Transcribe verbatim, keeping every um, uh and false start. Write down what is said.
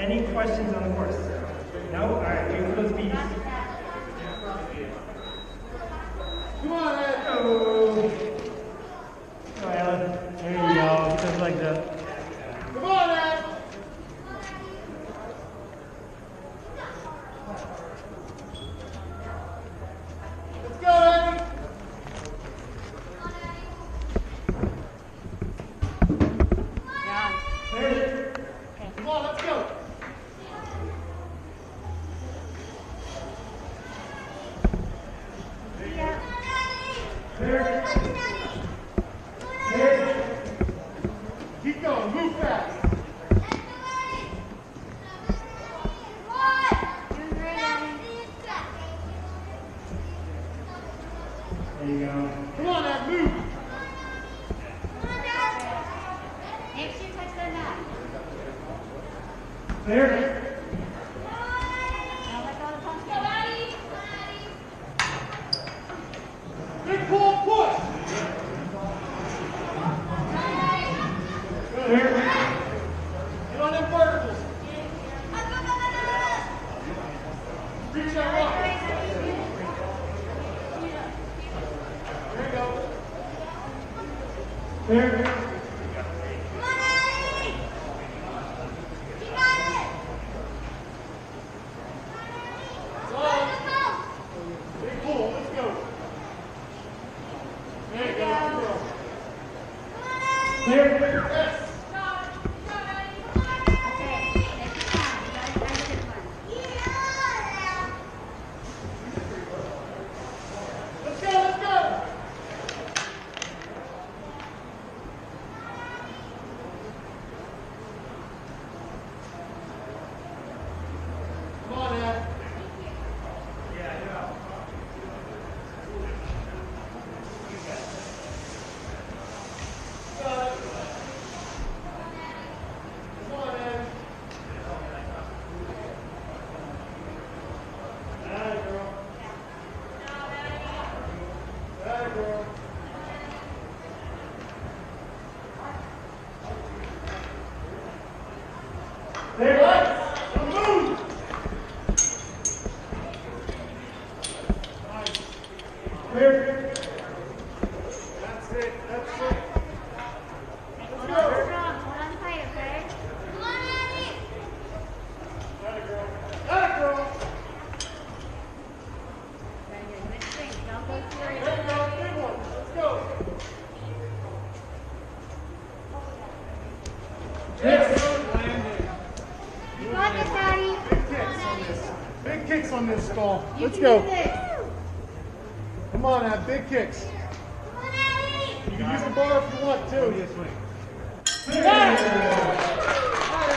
Any questions on the course? No? All right, wait for those beats. Come on, Ed. Go. Go, Ellen. There you go. Just like that. Come on, Ed. Let's go, Eddie. There. Come on, let's go. There. There. Keep going, move fast. There you go. Come on, Ed, move. Make sure you touch their mat. There. Now let go of the pump. Go, Addie. Big pull, push. There. Get on them verticals. Reach that rock. There you go. There. Clear. Yes. Let's go, let's go. Come on, Ed. There, right. Don't move. Nice. Clear. That's it. That's it. Let's go. Strong. Hold on tight, okay? Come on, Addie. Got it, girl. Got it, girl. Very good. Good swing. Don't go through it. There you go. Big one. Let's go. Yes. You got this, Addie. Big kicks on this. Big kicks on this stall. You Let's can go. do this. Come on, Ab. Big kicks. Come on, Addie. You can use a bar if you want too. Yes, wait.